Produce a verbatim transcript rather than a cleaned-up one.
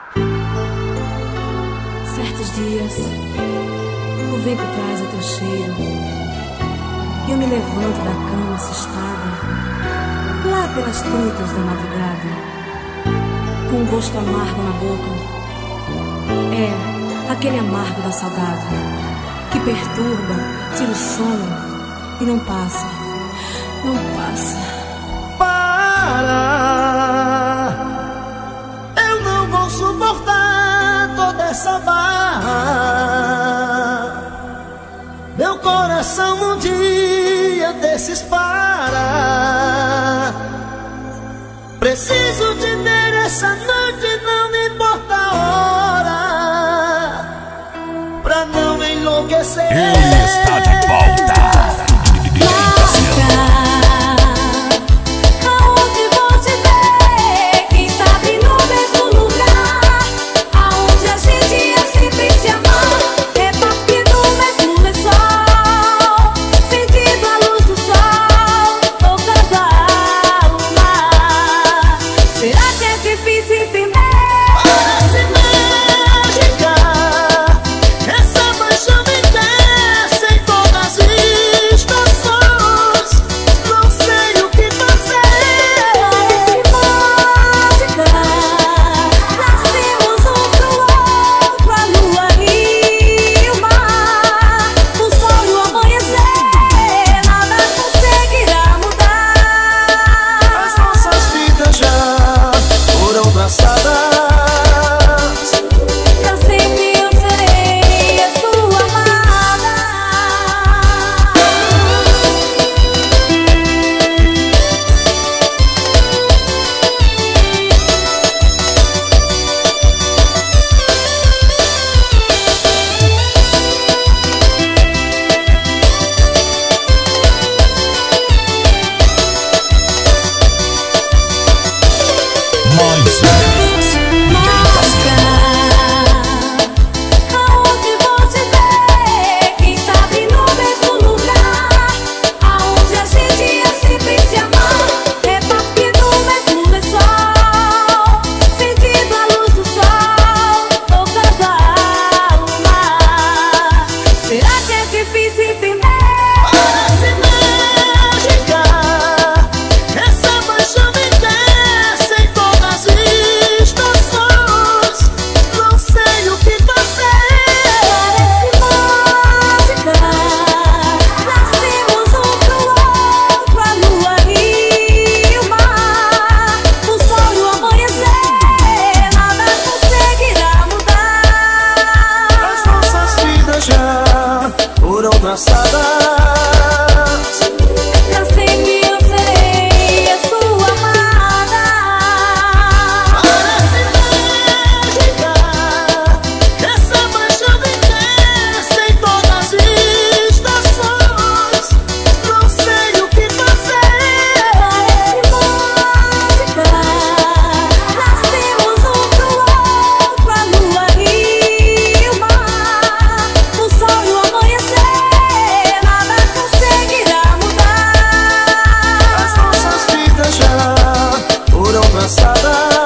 Certos dias, o vento traz o teu cheiro e eu me levanto da cama assustada, lá pelas tantas da madrugada, com um gosto amargo na boca. É aquele amargo da saudade que perturba, tira o sono e não passa, não passa. Para, eu não vou suportar toda essa barra. Meu coração um dia desses para. Preciso te ter essa noite, não me importa a hora, pra não enlouquecer. Ele está de volta. Pra sempre eu serei a sua amada. Parece mágica essa paixão intensa em todas as estações. Não sei o que fazer. Parece mágica, nascemos um pro outro, a lua e o mar, o sol e o amanhecer. As nossas vidas já foram traçadas.